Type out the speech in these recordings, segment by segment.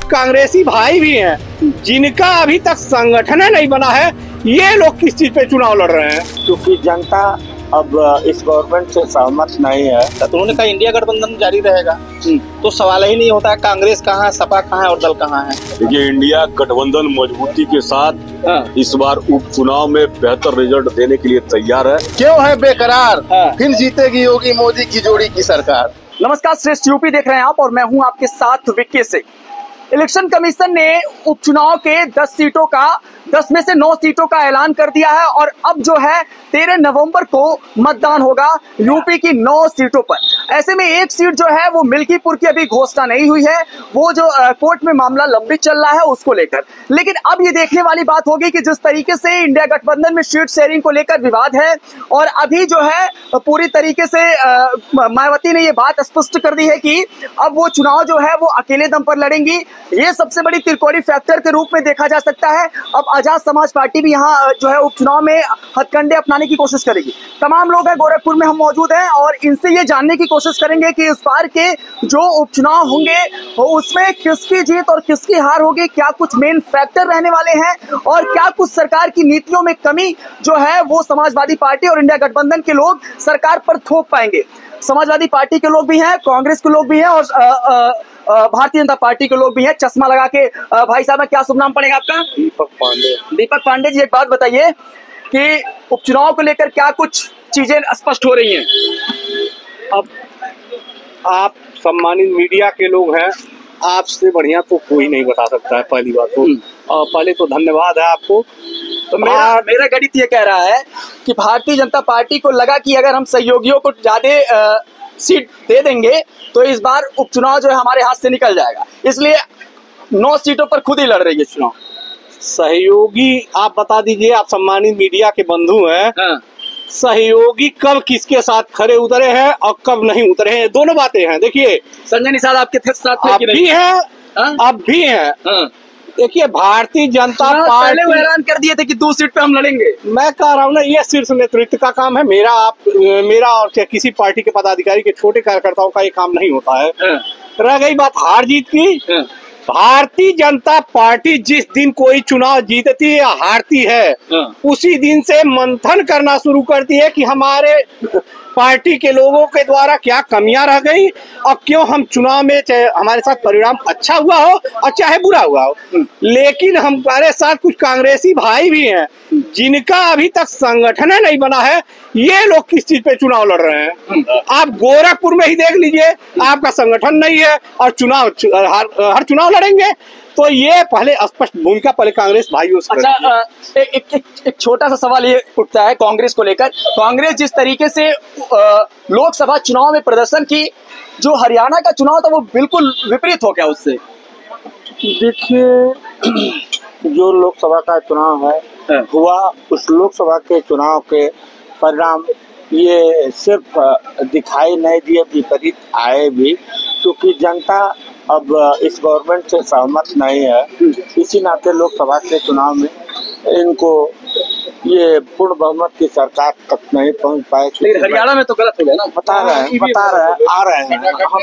कांग्रेसी भाई भी हैं जिनका अभी तक संगठन नहीं बना है, ये लोग किस चीज पे चुनाव लड़ रहे हैं? क्योंकि जनता अब इस गवर्नमेंट से सहमत नहीं है। तो उन्होंने कहा इंडिया गठबंधन जारी रहेगा, तो सवाल ही नहीं होता है कांग्रेस कहाँ है, सपा कहाँ है और दल कहाँ है। देखिए, इंडिया गठबंधन मजबूती के साथ इस बार उपचुनाव में बेहतर रिजल्ट देने के लिए तैयार है। क्यों है बेकरार, फिर जीतेगी योगी मोदी की जोड़ी की सरकार। नमस्कार, श्रेष्ठ यूपी देख रहे हैं आप और मैं हूं आपके साथ विक्की से। इलेक्शन कमीशन ने उपचुनाव के 10 सीटों का 10 में से 9 सीटों का ऐलान कर दिया है और अब जो है 13 नवंबर को मतदान होगा यूपी की 9 सीटों पर। ऐसे में एक सीट जो है वो मिल्कीपुर की अभी घोषणा नहीं हुई है, वो जो कोर्ट में मामला लंबित चल रहा है उसको लेकर। लेकिन अब ये देखने वाली बात होगी कि जिस तरीके से इंडिया गठबंधन में सीट शेयरिंग को लेकर विवाद है और अभी जो है पूरी तरीके से मायावती ने ये बात स्पष्ट कर दी है कि अब वो चुनाव जो है वो अकेले दम पर लड़ेंगी। ये सबसे बड़ी त्रिकोणीय फैक्टर के रूप में देखा जा सकता है। अब आजाद समाज पार्टी भी यहाँ जो है उपचुनाव में हथकंडे अपनाने की कोशिश करेगी। तमाम लोग हैं, गोरखपुर में हम मौजूद हैं और इनसे ये जानने की कोशिश करेंगे कि इस बार के जो उपचुनाव होंगे उसमें किसकी जीत और किसकी हार होगी, क्या कुछ मेन फैक्टर रहने वाले हैं और क्या कुछ सरकार की नीतियों में कमी जो है वो समाजवादी पार्टी और इंडिया गठबंधन के लोग सरकार पर थोप पाएंगे। समाजवादी पार्टी के लोग भी हैं, कांग्रेस के लोग भी हैं और भारतीय जनता पार्टी के लोग भी हैं। चश्मा लगा के भाई साहब, क्या शुभ नाम पड़ेगा आपका? दीपक पांडे। दीपक पांडे जी, एक बात बताइए कि उपचुनाव को लेकर क्या कुछ चीजें स्पष्ट हो रही हैं? अब आप सम्मानित मीडिया के लोग हैं, आपसे बढ़िया तो कोई नहीं बता सकता है। पहली बात तो पहले तो धन्यवाद है आपको। तो मेरा गणित ये कह रहा है कि भारतीय जनता पार्टी को लगा कि अगर हम सहयोगियों को ज्यादा सीट दे देंगे तो इस बार उपचुनाव जो है हमारे हाथ से निकल जाएगा, इसलिए 9 सीटों पर खुद ही लड़ रही है चुनाव। सहयोगी आप बता दीजिए, आप सम्मानित मीडिया के बंधु हैं। सहयोगी कब किसके साथ खड़े उतरे हैं और कब नहीं उतरे हैं, दोनों बातें हैं। देखिए, संजय निषाद आपके साथ थे अब भी हैं, अब भी हैं। देखिए, भारतीय जनता पार्टी पहले ऐलान कर दिए थे कि 2 सीट पे हम लड़ेंगे। मैं कह रहा हूँ ना, ये शीर्ष नेतृत्व का काम है। मेरा और किसी पार्टी के पदाधिकारी के छोटे कार्यकर्ताओं का ये काम नहीं होता है। रह गई बात हार जीत की, भारतीय जनता पार्टी जिस दिन कोई चुनाव जीतती है या हारती है उसी दिन से मंथन करना शुरू करती है कि हमारे पार्टी के लोगों के द्वारा क्या कमियां रह गई और क्यों हम चुनाव में चाहे हमारे साथ परिणाम अच्छा हुआ हो और चाहे बुरा हुआ हो। लेकिन हमारे साथ कुछ कांग्रेसी भाई भी हैं जिनका अभी तक संगठन नहीं बना है, ये लोग किस चीज पे चुनाव लड़ रहे हैं? आप गोरखपुर में ही देख लीजिए, आपका संगठन नहीं है और चुनाव हर चुनाव लड़ेंगे। तो ये पहले स्पष्ट भूमिका पहले कांग्रेस भाइयों से। अच्छा, एक छोटा सा सवाल ये उठता है कांग्रेस को लेकर। कांग्रेस जिस तरीके से लोकसभा चुनाव में प्रदर्शन की, जो हरियाणा का चुनाव था वो बिल्कुल विपरीत हो गया उससे। देखिए, जो लोकसभा का चुनाव है हुआ, उस लोकसभा के चुनाव के परिणाम ये सिर्फ दिखाई नहीं दिए, विपरीत आए भी, क्योंकि जनता अब इस गवर्नमेंट से सहमत नहीं है। इसी नाते लोकसभा के चुनाव में इनको ये पूर्ण बहुमत की सरकार तक नहीं पहुंच पाए। हरियाणा में तो गलत हो गया ना, बता रहे हैं, आ रहे हैं,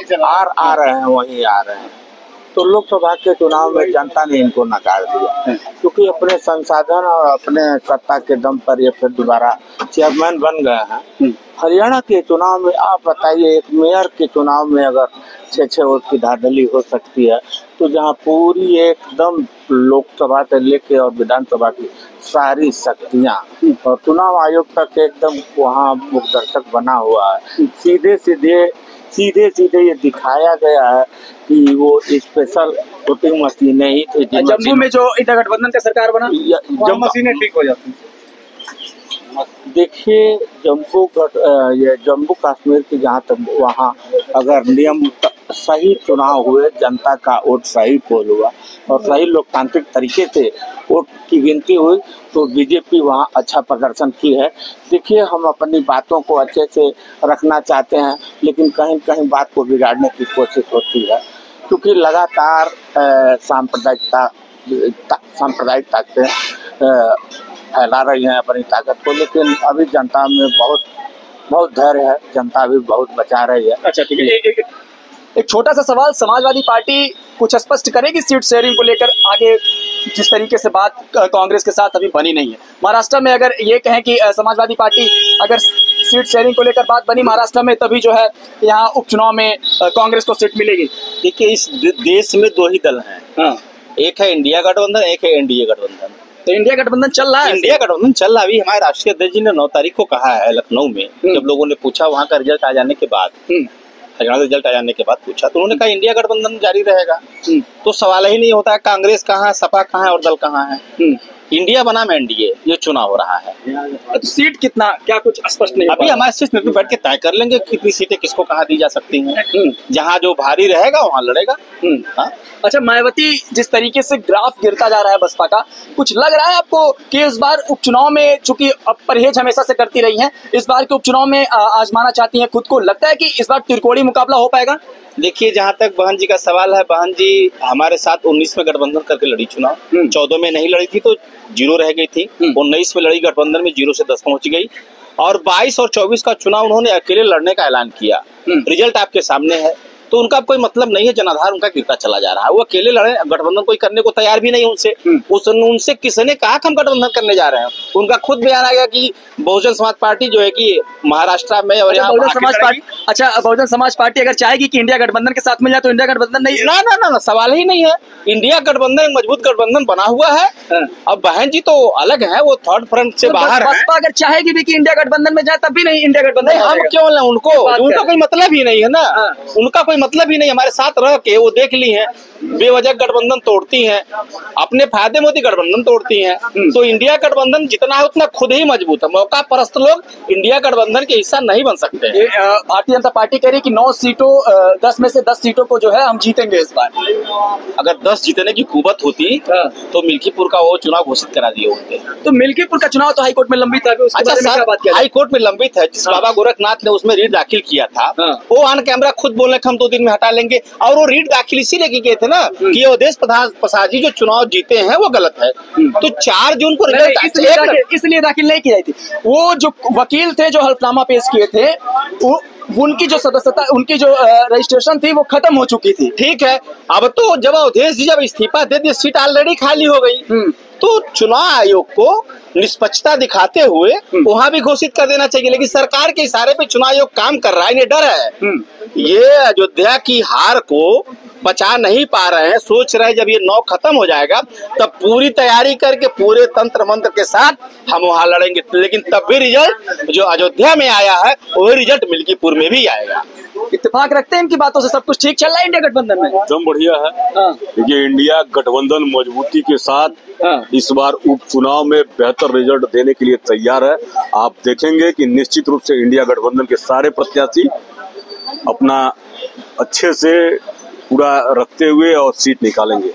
वही आ रहे हैं। तो लोकसभा के चुनाव में जनता ने इनको नकार दिया, क्योंकि अपने संसाधन और अपने सत्ता के दम पर ये फिर दोबारा चेयरमैन बन गए हैं। हरियाणा के चुनाव में आप बताइए, एक मेयर के चुनाव में अगर 6 वोट की धांधली हो सकती है, तो जहां पूरी एकदम लोकसभा से लेके और विधानसभा की सारी शक्तियां और चुनाव आयोग तक एकदम वहां मुखदर्शक बना हुआ है, सीधे सीधे ये दिखाया गया है कि वो स्पेशल वोटिंग मशीनें ही थी। जम्मू में जो इंडिया गठबंधन का सरकार बना, जब मशीनें ठीक हो जाती। देखिए, जम्मू कश्मीर की जहाँ तक, वहाँ अगर नियम सही चुनाव हुए, जनता का वोट सही पोल हुआ और सही लोकतांत्रिक तरीके से वोट की गिनती हुई, तो बीजेपी वहाँ अच्छा प्रदर्शन की है। देखिए, हम अपनी बातों को अच्छे से रखना चाहते हैं, लेकिन कहीं कहीं बात को बिगाड़ने की कोशिश होती है, क्योंकि लगातार सांप्रदायिक ताकतें फैला रही हैं अपनी ताकत को। लेकिन अभी जनता में बहुत धैर्य है, जनता भी बहुत बचा रही है। अच्छा, ठीक है। एक छोटा सा सवाल, समाजवादी पार्टी कुछ स्पष्ट करेगी सीट शेयरिंग को लेकर आगे? जिस तरीके से बात कांग्रेस के साथ अभी बनी नहीं है महाराष्ट्र में, अगर ये कहें कि समाजवादी पार्टी अगर सीट शेयरिंग को लेकर बात बनी महाराष्ट्र में, तभी जो है यहाँ उपचुनाव में कांग्रेस को सीट मिलेगी। देखिए, इस देश में दो ही दल हैं, एक है इंडिया गठबंधन, एक है एनडीए गठबंधन। तो इंडिया गठबंधन चल रहा है, इंडिया गठबंधन चल रहा है। अभी हमारे राष्ट्रीय अध्यक्ष जी ने 9 तारीख को कहा है लखनऊ में, जब लोगों ने पूछा वहाँ का रिजल्ट आ जाने के बाद, हरियाणा रिजल्ट आ जाने के बाद पूछा, तो उन्होंने कहा इंडिया गठबंधन जारी रहेगा। तो सवाल ही नहीं होता है कांग्रेस कहाँ है, सपा कहाँ है और दल कहाँ है। इंडिया बनाम एनडीए ये चुनाव हो रहा है। तो सीट कितना, क्या कुछ स्पष्ट नहीं? अभी हमारे शीर्ष नेतृत्व बैठ के तय कर लेंगे कितनी सीटें किसको कहाँ दी जा सकती हैं। जहाँ जो भारी रहेगा वहाँ लड़ेगा। अच्छा, मायावती जिस तरीके से ग्राफ गिरता जा रहा है बसपा का, कुछ लग रहा है आपको कि इस बार उपचुनाव में, चूंकि अब परहेज हमेशा से करती रही हैं, इस बार के उपचुनाव में आजमाना चाहती हैं खुद को, लगता है कि इस बार त्रिकोणीय मुकाबला हो पाएगा? देखिए, जहाँ तक बहन जी का सवाल है, बहन जी हमारे साथ 19 में गठबंधन करके लड़ी चुनाव, 14 में नहीं लड़ी थी तो 0 रह गई थी, 19 में लड़ी गठबंधन में 0 से 10 पहुंच गई, और 22 और 24 का चुनाव उन्होंने अकेले लड़ने का ऐलान किया। रिजल्ट आपके सामने है। तो उनका कोई मतलब नहीं है, जनाधार उनका गिरता चला जा रहा है। वो अकेले लड़े, गठबंधन कोई करने को तैयार भी नहीं उनसे। उनसे किसने कहा कि हम गठबंधन करने जा रहे हैं? उनका खुद बयान आ गया कि बहुजन समाज पार्टी जो है कि महाराष्ट्र में और यहाँ बहुजन समाज पार्टी, अच्छा बहुजन समाज पार्टी अगर चाहेगी कि इंडिया गठबंधन के साथ मिल जाए तो इंडिया गठबंधन नहीं? ना, सवाल ही नहीं है। इंडिया गठबंधन मजबूत गठबंधन बना हुआ है। अब बहन जी तो अलग है, वो थर्ड फ्रंट से बाहर है। बसपा अगर चाहेगी भी कि इंडिया गठबंधन में जाए तब भी नहीं इंडिया गठबंधन? हम क्यों लें उनको? उनका कोई मतलब ही नहीं है ना, उनका कोई मतलब ही नहीं। हमारे साथ रह के वो देख ली है, बेवजह गठबंधन तोड़ती हैं, अपने फायदे में गठबंधन तोड़ती हैं। तो इंडिया गठबंधन जितना है उतना खुद ही मजबूत है। मौका परस्त लोग इंडिया गठबंधन के हिस्सा नहीं बन सकते। भारतीय जनता पार्टी कह रही कि 9 सीटों 10 में से 10 सीटों को जो है हम जीतेंगे इस बार। अगर 10 जीतने की कुवत होती तो मिल्कीपुर का वो चुनाव घोषित करा दिए होते। तो मिल्कीपुर का चुनाव तो हाईकोर्ट में लंबित है। हाईकोर्ट में लंबित है, जिस बाबा गोरखनाथ ने उसमें रीट दाखिल किया था, वो ऑन कैमरा खुद बोलने हम 2 दिन में हटा लेंगे। और वो रीट दाखिल इसीलिए किए थे ना कि अवधेश प्रसाद जी जो चुनाव जीते हैं वो गलत है। तो 4 जून को रिजल्ट इसलिए दाखिल नहीं की जाती। वो जो वकील थे जो हल्फनामा पेश किए थे, उनकी जो सदस्यता, उनकी जो रजिस्ट्रेशन थी वो खत्म हो चुकी थी। ठीक है, अब तो जब अवधेश जी जब इस्तीफा दे दिए, सीट ऑलरेडी खाली हो गई, तो चुनाव आयोग को निष्पक्षता दिखाते हुए वहां भी घोषित कर देना चाहिए। लेकिन सरकार के इशारे पे चुनाव आयोग काम कर रहा है, इन्हें डर है। ये अयोध्या की हार को बचा नहीं पा रहे हैं, सोच रहे हैं जब ये 9 खत्म हो जाएगा तब पूरी तैयारी करके पूरे तंत्र मंत्र के साथ हम वहां लड़ेंगे। लेकिन तब भी रिजल्ट जो अयोध्या में आया है वही रिजल्ट मिल्कीपुर में भी आएगा। इत्तेफाक रखते हैं इनकी बातों से, सब कुछ ठीक चल रहा है इंडिया गठबंधन में? एकदम बढ़िया है। देखिए, इंडिया गठबंधन मजबूती के साथ इस बार उपचुनाव में बेहतर रिजल्ट देने के लिए तैयार है। आप देखेंगे कि निश्चित रूप से इंडिया गठबंधन के सारे प्रत्याशी अपना अच्छे से पूरा रखते हुए और सीट निकालेंगे।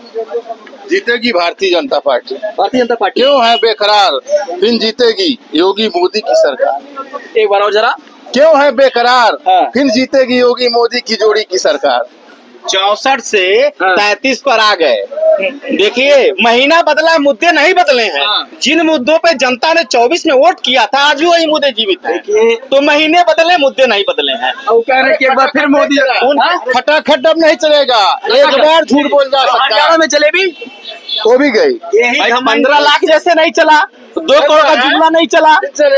जीतेगी भारतीय जनता पार्टी। भारतीय जनता पार्टी क्यों है बेकरार, फिर जीतेगी योगी मोदी की सरकार। एक बार और जरा, क्यों है बेकरार, फिर जीतेगी योगी मोदी की जोड़ी की सरकार। 64 से 33 पर आ गए। देखिए, महीना बदला, मुद्दे नहीं बदले हैं। जिन मुद्दों पे जनता ने 24 में वोट किया था, आज भी वही मुद्दे जीवित हैं। तो महीने बदले, मुद्दे नहीं बदले हैं। और कह रहे हैं कि एक बार फिर मोदी खटाखट अब नहीं चलेगा, एक बार झूठ बोल जा सकता हरियाणा में जलेबी वो भी गई। भाई 15 लाख जैसे नहीं चला, 2 करोड़ का जुमला नहीं चला।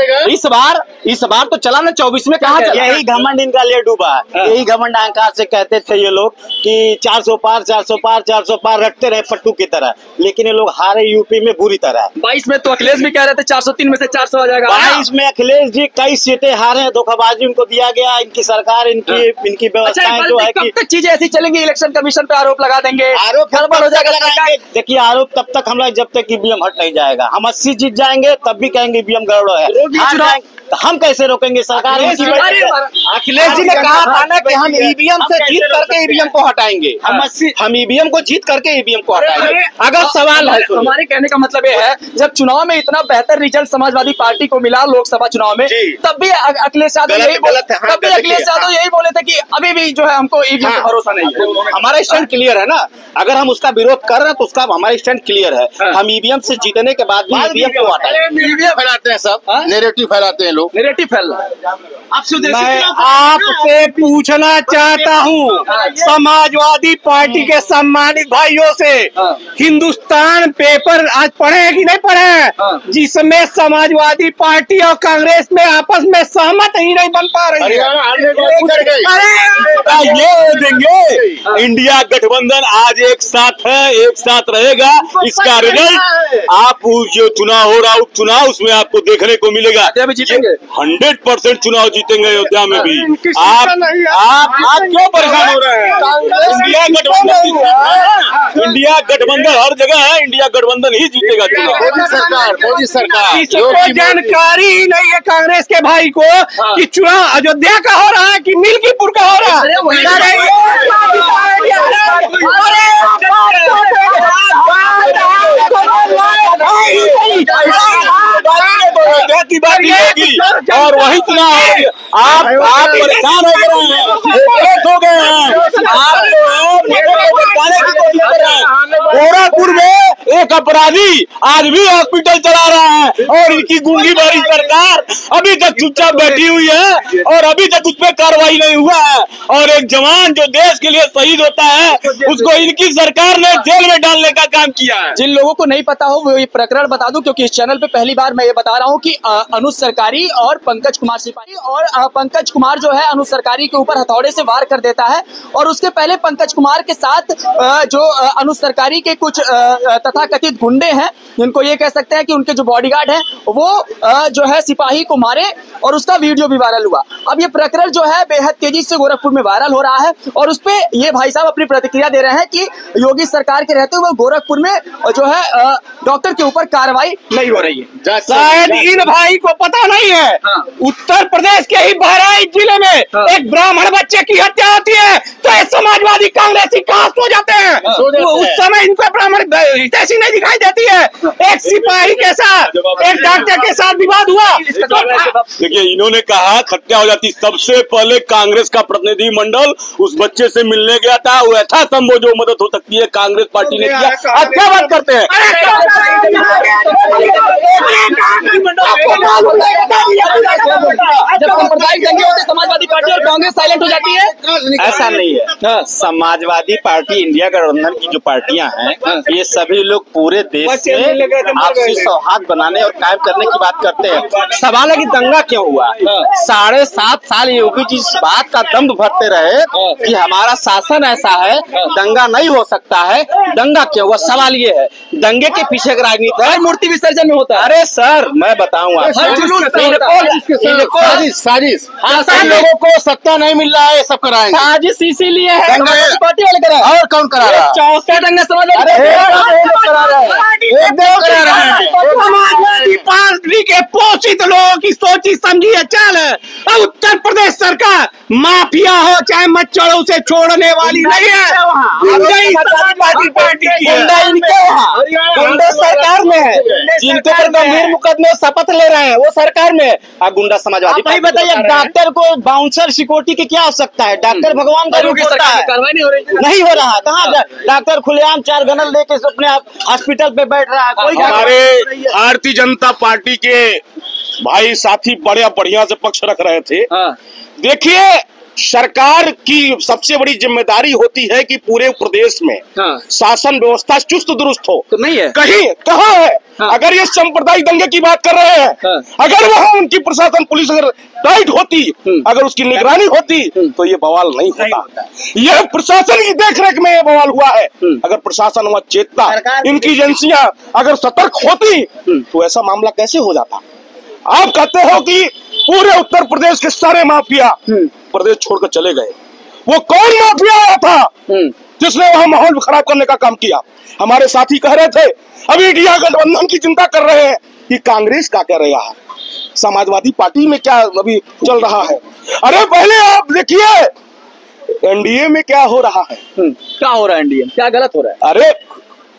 इस बार तो चला ना, 24 में कहाँ चला? यही घमंड इनका ले डूबा। यही घमंड अहंकार से कहते थे ये लोग कि 400 पार 400 पार 400 पार रखते रहे पट्टू की तरह, लेकिन ये लोग हारे यूपी में बुरी तरह। 22 में तो अखिलेश भी कह रहे थे 403 में से 400 आ जाएगा। 22 में अखिलेश जी कई सीटें हारे, धोखाबाजी उनको दिया गया। इनकी सरकार, इनकी व्यवस्थाएं जो है कि कब तक चीजें ऐसी चलेंगी? इलेक्शन कमीशन पे आरोप लगा देंगे, आरोप गड़बड़ हो जाएगा। देखिए, आरोप तब तक हम लोग, जब तक ईवीएम हट नहीं जाएगा। हम 80 जीत जाएंगे तब भी कहेंगे ईवीएम गड़बड़ है। हम कैसे रोकेंगे? सरकार अखिलेश जी ने कहा था ना कि हम ईवीएम से जीत करके ईवीएम को हटाएंगे। हम ईवीएम को जीत करके ईवीएम को हटाएंगे। अगर सवाल है, हमारे कहने का मतलब ये है, जब चुनाव में इतना बेहतर रिजल्ट समाजवादी पार्टी को मिला लोकसभा चुनाव में, तब भी अखिलेश यादव यही बोले थे कि अभी भी जो है हमको ईवीएम पर भरोसा नहीं है। हमारा स्टैंड क्लियर है ना। अगर हम उसका विरोध कर रहे हैं तो उसका हमारा स्टैंड क्लियर है। हम ईवीएम से जीतने के बाद भी ईवीएम को बांटा है। फैलाते हैं सब, नेरेटिव फैलाते हैं लोग। नेरेटिव फैल रहा है। मैं आपसे पूछना चाहता हूँ समाजवादी पार्टी के सम्मानित भाइयों से, हिंदुस्तान पेपर आज पढ़े हैं कि नहीं पढ़े हैं, जिसमें समाजवादी पार्टी और कांग्रेस में आपस में सहमत ही नहीं बन पा रही है। ये देंगे इंडिया गठबंधन आज एक साथ है, एक साथ रहेगा। इसका रिजल्ट आप जो चुनाव हो रहा उपचुनाव उसमें आपको देखने को मिलेगा। 100% चुनाव जीतेंगे अयोध्या में भी। आप क्यों परेशान हो रहे हैं? इंडिया गठबंधन हर जगह है, इंडिया गठबंधन ही जीतेगा चुनाव। मोदी सरकार इसको जानकारी ही नहीं है कांग्रेस के भाई को कि चुनाव अयोध्या का हो रहा है कि मिल्कीपुर का हो रहा है। की बात नहीं होगी और वही चुनाव आप परेशान हो गए हैं, हो गए हैं। आप बताने की कोशिश कर रहे हैं। गोरखपुर में एक अपराधी आज भी हॉस्पिटल चला रहा है और इनकी गूंगी भरी सरकार अभी तक चुपचाप बैठी हुई है और अभी तक उस पर कार्रवाई नहीं हुआ है। और एक जवान जो देश के लिए शहीद होता है उसको इनकी सरकार ने जेल में डालने का काम किया है। जिन लोगों को नहीं पता हो वो ये प्रकरण बता दूं, क्योंकि इस चैनल पे पहली बार मैं ये बता रहा हूं कि अनुज सरकारी और पंकज कुमार सिपाही और पंकज कुमार जो है अनुज सरकारी के ऊपर हथौड़े से वार कर देता है और उसके पहले पंकज कुमार के साथ जो अनुज सरकारी के कुछ तथाकथित गुंडे हैं, जिनको ये कह सकते हैं कि उनके जो बॉडीगार्ड हैं वो जो है सिपाही को मारे और उसका वीडियो भी वायरल हुआ। अब ये प्रकरण जो है बेहद तेजी से गोरखपुर में वायरल हो रहा है और उस पे ये भाई साहब अपनी प्रतिक्रिया दे रहे हैं कि योगी सरकार के रहते हुए गोरखपुर में जो है डॉक्टर के ऊपर कार्रवाई नहीं हो रही है। शायद इन भाई को पता नहीं है, उत्तर प्रदेश के ही बहराइच जिले में एक ब्राह्मण बच्चे की हत्या होती है तो ये समाजवादी कांग्रेसी कहाँ सो जाते हैं। उस समय इनको ब्राह्मण ऐसी नहीं दिखाई देती है। एक सिपाही के साथ एक डॉक्टर के साथ विवाद हुआ। देखिए इन्होंने कहा हत्या हो जाती, सबसे पहले कांग्रेस का प्रतिनिधि मंडल उस बच्चे से मिलने गया था। वो ऐसा संभव जो मदद हो सकती है कांग्रेस पार्टी ने किया। आप क्या बात करते हैं? जब सांप्रदायिक दंगे होते समाजवादी पार्टी और कांग्रेस साइलेंट हो जाती है। ऐसा नहीं है। समाजवादी पार्टी इंडिया गठबंधन की जो पार्टियां हैं ये सभी लोग पूरे देश में आपसी सौहार्द बनाने और कायम करने की बात करते हैं। सवाल है कि दंगा क्यों हुआ? 7.5 साल योगी जी इस बात का दम भरते रहे कि हमारा शासन ऐसा है, दंगा नहीं हो सकता है। दंगा क्यों हुआ? सवाल ये है। दंगे के पीछे एक राजनीति है, मूर्ति विसर्जन में होता है। अरे सर मैं बताऊं आपको, साजिश लोगों को सत्ता नहीं मिल रहा है, सब कराएंगे। साजिश इसीलिए है पार्टी वाले करा और कौन करा रहा है? 64 दंगा समाजवादी समाजवादी पार्टी के पोषित लोगों की सोची समझी चाल है। उत्तर प्रदेश सरकार माफिया हो चाहे मच्छर उसे छोड़ने वाली नहीं है। समाजवादी पार्टी की गुंडा सरकार में है, जिनके ऊपर गंभीर मुकदमे शपथ ले रहे हैं वो सरकार में है। गुंडा समाजवादी भाई बताइए डॉक्टर को बाउंसर सिक्योरिटी की क्या आवश्यकता है? डॉक्टर भगवान का रूप होता है। कार्रवाई नहीं हो रही, नहीं हो रहा। कहाँ डॉक्टर खुलेआम 4 गनल लेके अपने हॉस्पिटल पे बैठ रहा है। कोई हमारे भारतीय जनता पार्टी के भाई साथी बड़े बढ़िया से पक्ष रख रहे थे। देखिए सरकार की सबसे बड़ी जिम्मेदारी होती है कि पूरे प्रदेश में शासन व्यवस्था चुस्त दुरुस्त हो। तो नहीं है, कहीं कहाँ है? अगर ये सांप्रदायिक दंगे की बात कर रहे हैं, अगर वहाँ उनकी प्रशासन पुलिस अगर टाइट होती, अगर उसकी निगरानी होती तो ये बवाल नहीं होता। यह प्रशासन की देखरेख में ये बवाल हुआ है। अगर प्रशासन वहाँ चेतता, इनकी एजेंसियां अगर सतर्क होती तो ऐसा मामला कैसे हो जाता? आप कहते हो कि पूरे उत्तर प्रदेश के सारे माफिया प्रदेश छोड़कर चले गए। वो कौन माफिया आया था जिसने वहां माहौल खराब करने का काम किया? हमारे साथी कह रहे थे अभी इंडिया गठबंधन की चिंता कर रहे हैं कि कांग्रेस क्या कह रहा है, समाजवादी पार्टी में क्या अभी चल रहा है। अरे पहले आप देखिए एनडीए में क्या हो रहा है। क्या हो रहा है एनडीए, क्या गलत हो रहा है? अरे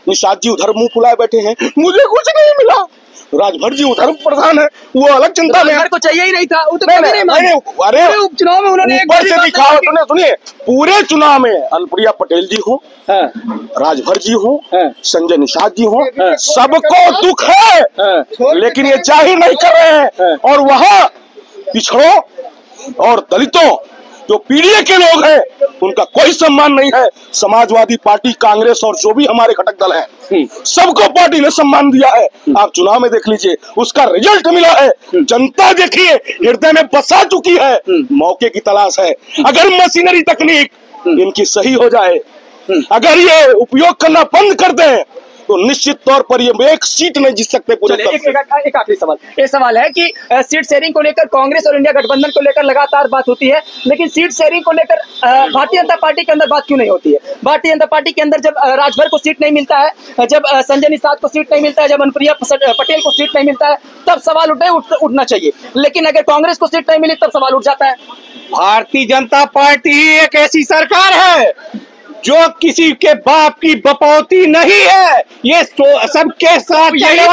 निषाद जी उधर मुंह फुलाए बैठे हैं, मुझे कुछ नहीं मिला। राजभर जी उधर प्रधान है, वो अलग चिंता में। को चाहिए ही नहीं था, वो तो अरे उपचुनाव में उन्होंने ऊपर से दिखा, सुनिए पूरे चुनाव में अनुप्रिया पटेल जी हो, राजभर जी हो, संजय निषाद जी हो, सबको दुख है, लेकिन ये जाहिर नहीं कर रहे हैं। और वहाँ पिछड़ों और दलितों जो पीडीए के लोग हैं उनका कोई सम्मान नहीं है। समाजवादी पार्टी, कांग्रेस और जो भी हमारे घटक दल हैं, सबको पार्टी ने सम्मान दिया है। आप चुनाव में देख लीजिए, उसका रिजल्ट मिला है। जनता देखिए हृदय में बसा चुकी है, मौके की तलाश है। अगर मशीनरी तकनीक इनकी सही हो जाए, अगर ये उपयोग करना बंद कर दें, तो निश्चित तौर पर ये एक सीट नहीं जीत सकते पूरे। एक आखिरी सवाल, ये सवाल है कि सीट शेयरिंग को लेकर कांग्रेस और इंडिया गठबंधन को लेकर लगातार बात होती है, लेकिन सीट शेयरिंग को लेकर भारतीय जनता पार्टी के अंदर बात क्यों नहीं होती है? भारतीय जनता पार्टी के अंदर जब राजभर को सीट नहीं मिलता है, जब संजय निषाद को सीट नहीं मिलता है, जब अनुप्रिया पटेल को सीट नहीं मिलता है, तब सवाल उठना चाहिए। लेकिन अगर कांग्रेस को सीट नहीं मिली तब सवाल उठ जाता है। भारतीय जनता पार्टी एक ऐसी सरकार है जो किसी के बाप की बपौती नहीं है, ये सबके साथ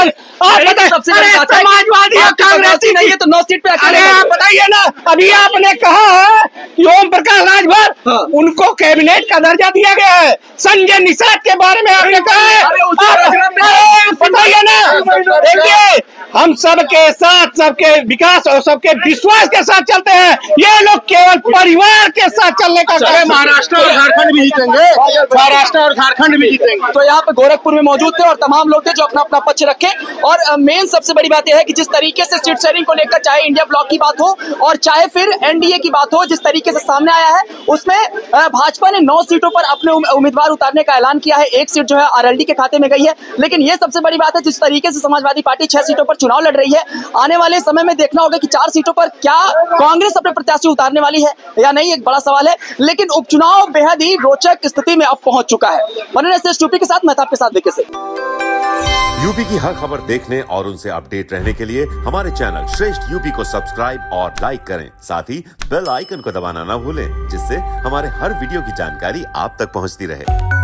समाजवादी और कांग्रेसी नहीं है तो 9 सीट पे। अरे आप बताइए ना, अभी आपने कहा है कि ओम प्रकाश राजभर उनको कैबिनेट का दर्जा दिया गया है, संजय निषाद के बारे में आपने कहा है, बताइए ना। देखिए हम सबके साथ, सबके विकास और सबके विश्वास के साथ चलते हैं, ये लोग केवल परिवार के साथ चलने का। महाराष्ट्र और झारखंड भी जीतेंगे, महाराष्ट्र और झारखंड भी जीतेंगे। तो यहाँ पे गोरखपुर में मौजूद थे और तमाम लोग थे जो अपना अपना पक्ष रखे। और मेन सबसे बड़ी बात यह है कि जिस तरीके से सीट शेयरिंग को लेकर चाहे इंडिया ब्लॉक की बात हो और चाहे फिर एनडीए की बात हो, जिस तरीके से सामने आया है उसमें भाजपा ने 9 सीटों पर अपने उम्मीदवार उतारने का ऐलान किया है। 1 सीट जो है आरएलडी के खाते में गई है। लेकिन ये सबसे बड़ी बात है जिस तरीके से समाजवादी पार्टी 6 सीटों पर चुनाव लड़ रही है, आने वाले समय में देखना होगा कि 4 सीटों पर क्या कांग्रेस अपने प्रत्याशी उतारने वाली है या नहीं, एक बड़ा सवाल है। लेकिन उपचुनाव बेहद ही रोचक स्थिति में अब पहुंच चुका है। यूपी के साथ, मैं आपके साथ विके से। यूपी की हर खबर देखने और उनसे अपडेट रहने के लिए हमारे चैनल श्रेष्ठ यूपी को सब्सक्राइब और लाइक करें। साथ ही बेल आइकन को दबाना ना भूलें, जिससे हमारे हर वीडियो की जानकारी आप तक पहुंचती रहे।